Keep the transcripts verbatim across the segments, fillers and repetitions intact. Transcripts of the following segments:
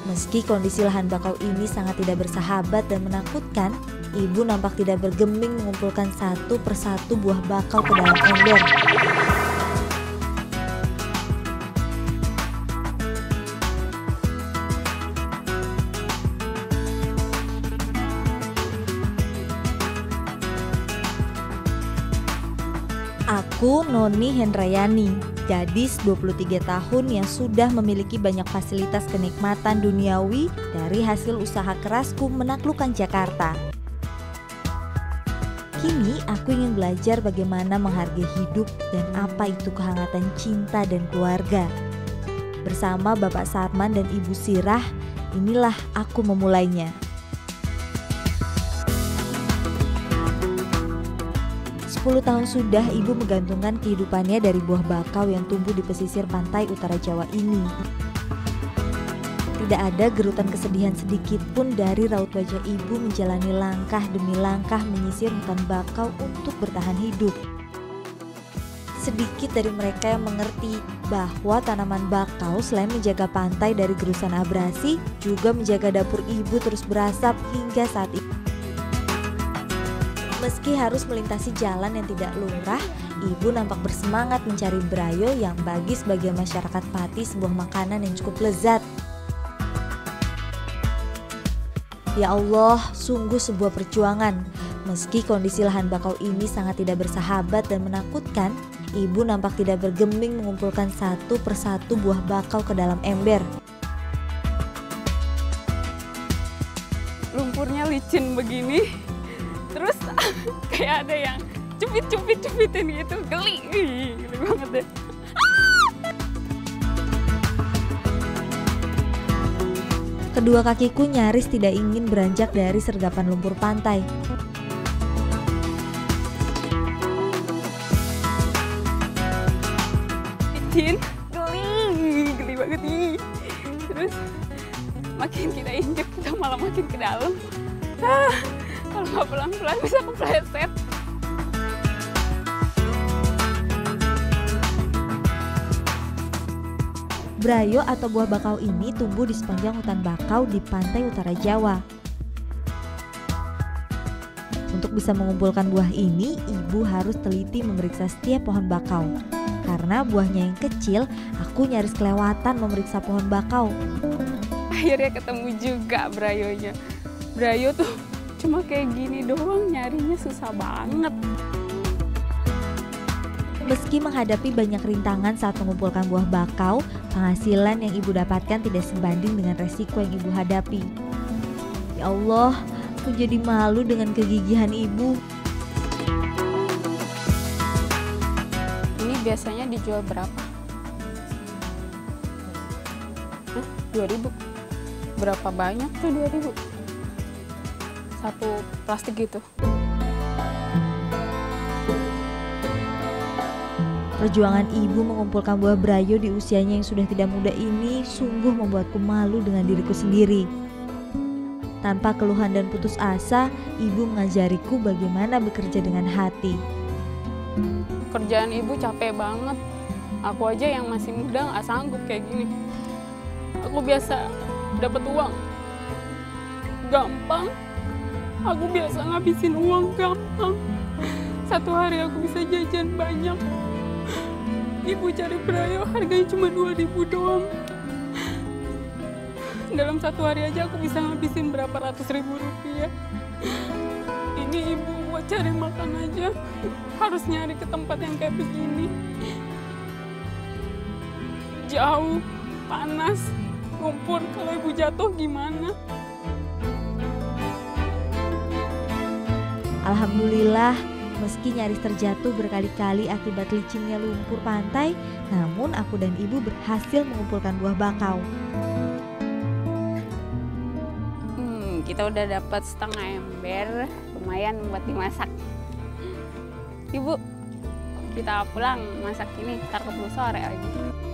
Meski kondisi lahan bakau ini sangat tidak bersahabat dan menakutkan, ibu nampak tidak bergeming mengumpulkan satu persatu buah bakau ke dalam ember. Aku Noni Hendrayani, gadis dua puluh tiga tahun yang sudah memiliki banyak fasilitas kenikmatan duniawi dari hasil usaha kerasku menaklukkan Jakarta. Kini aku ingin belajar bagaimana menghargai hidup dan apa itu kehangatan cinta dan keluarga. Bersama Bapak Sarman dan Ibu Sirah, inilah aku memulainya. sepuluh tahun sudah ibu menggantungkan kehidupannya dari buah bakau yang tumbuh di pesisir pantai utara Jawa ini. Tidak ada gerutan kesedihan sedikit pun dari raut wajah ibu menjalani langkah demi langkah menyisir hutan bakau untuk bertahan hidup. Sedikit dari mereka yang mengerti bahwa tanaman bakau selain menjaga pantai dari gerusan abrasi, juga menjaga dapur ibu terus berasap hingga saat ini. Meski harus melintasi jalan yang tidak lumrah, ibu nampak bersemangat mencari brayo yang bagi sebagian masyarakat Pati sebuah makanan yang cukup lezat. Ya Allah, sungguh sebuah perjuangan. Meski kondisi lahan bakau ini sangat tidak bersahabat dan menakutkan, ibu nampak tidak bergeming mengumpulkan satu persatu buah bakau ke dalam ember. Lumpurnya licin begini, terus kayak ada yang cupit-cupit-cupitin gitu, geli, geli banget deh. Kedua kakiku nyaris tidak ingin beranjak dari sergapan lumpur pantai. Licin, geli, geli banget nih. Terus makin kita injek, kita malah makin ke dalam. Ah, kalau nggak pelan-pelan bisa kepleset. Brayo atau buah bakau ini tumbuh di sepanjang hutan bakau di pantai utara Jawa. Untuk bisa mengumpulkan buah ini, ibu harus teliti memeriksa setiap pohon bakau. Karena buahnya yang kecil, aku nyaris kelewatan memeriksa pohon bakau. Akhirnya ketemu juga brayonya. Brayo tuh cuma kayak gini doang, nyarinya susah banget. Meski menghadapi banyak rintangan saat mengumpulkan buah bakau, penghasilan yang ibu dapatkan tidak sebanding dengan resiko yang ibu hadapi. Ya Allah, aku jadi malu dengan kegigihan ibu. Ini biasanya dijual berapa? Hah? dua ribu? Berapa banyak tuh dua ribu? Satu plastik gitu. Perjuangan ibu mengumpulkan buah brayo di usianya yang sudah tidak muda ini sungguh membuatku malu dengan diriku sendiri. Tanpa keluhan dan putus asa, ibu mengajariku bagaimana bekerja dengan hati. Kerjaan ibu capek banget. Aku aja yang masih muda nggak sanggup kayak gini. Aku biasa dapat uang gampang. Aku biasa ngabisin uang gampang. Satu hari aku bisa jajan banyak. Ibu cari brayo harganya cuma dua ribu doang. Dalam satu hari aja aku bisa ngabisin berapa ratus ribu rupiah. Ini ibu buat cari makan aja harus nyari ke tempat yang kayak begini. Jauh, panas, lumpur, kalau ibu jatuh gimana? Alhamdulillah, meski nyaris terjatuh berkali-kali akibat licinnya lumpur pantai, namun aku dan ibu berhasil mengumpulkan buah bakau. Hmm, kita udah dapat setengah ember, lumayan buat dimasak. Ibu, kita pulang masak ini, ntar keburu sore lagi.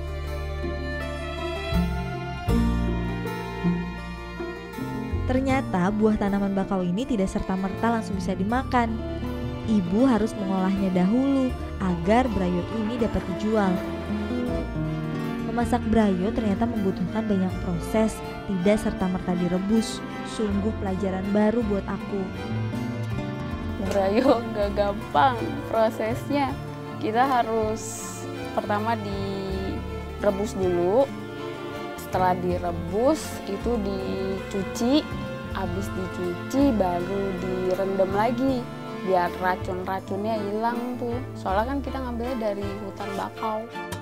Ternyata buah tanaman bakau ini tidak serta-merta langsung bisa dimakan. Ibu harus mengolahnya dahulu agar brayo ini dapat dijual. Memasak brayo ternyata membutuhkan banyak proses, tidak serta-merta direbus. Sungguh pelajaran baru buat aku. Brayo nggak gampang prosesnya. Kita harus pertama direbus dulu. Setelah direbus itu dicuci. Habis dicuci baru direndam lagi biar racun-racunnya hilang tuh. Soalnya kan kita ngambilnya dari hutan bakau.